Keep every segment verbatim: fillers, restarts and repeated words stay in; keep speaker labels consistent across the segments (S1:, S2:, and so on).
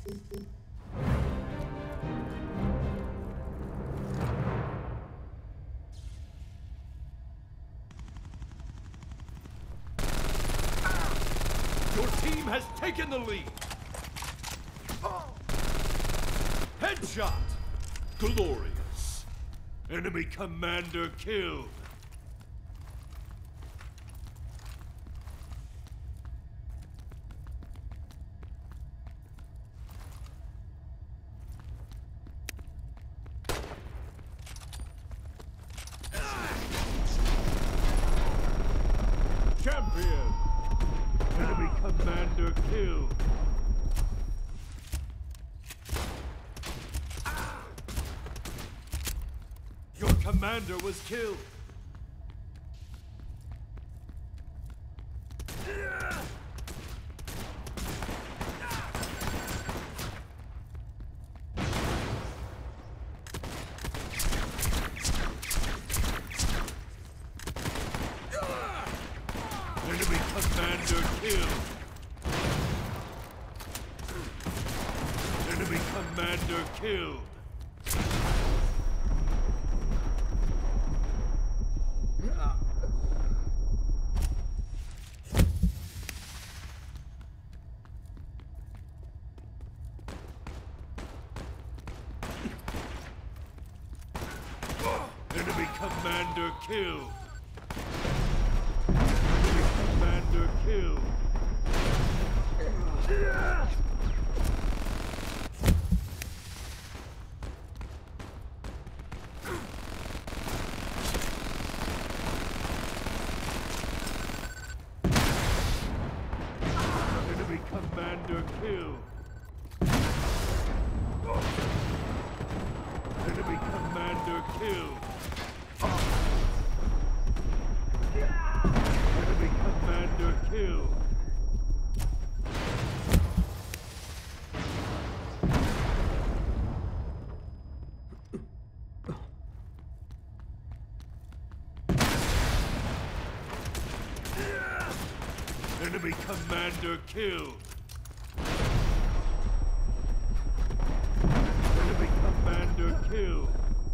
S1: Your team has taken the lead. Headshot! Glorious. Enemy commander killed. Champion! Enemy commander killed. Your commander was killed. Enemy commander killed. Enemy commander killed. Enemy commander killed. Enemy commander killed. Enemy commander killed. Enemy commander killed. Enemy commander killed. Enemy commander killed. Enemy commander killed.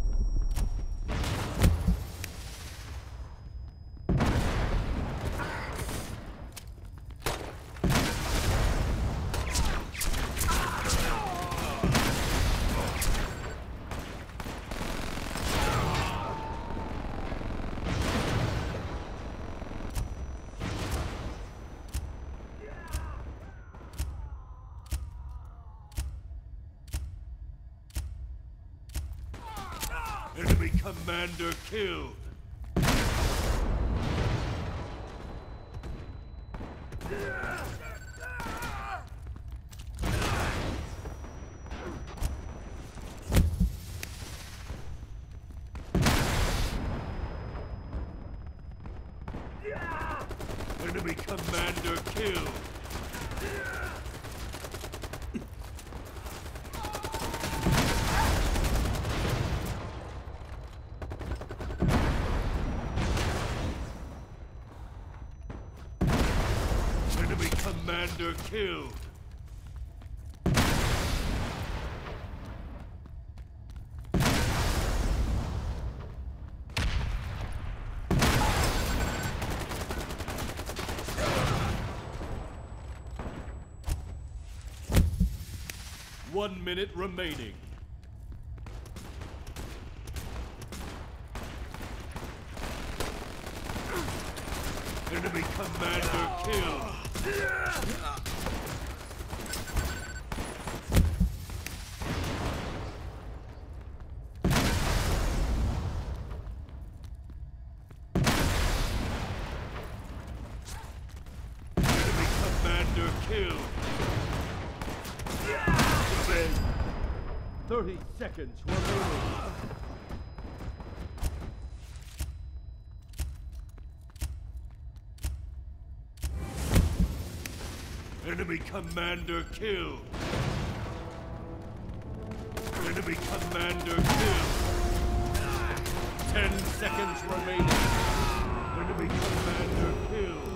S1: Enemy commander killed. Enemy commander killed. Enemy commander killed. One minute remaining. Enemy commander killed. Enemy commander killed. Thirty seconds remaining. Enemy commander killed. Enemy commander killed. Ten seconds remaining. Enemy commander killed.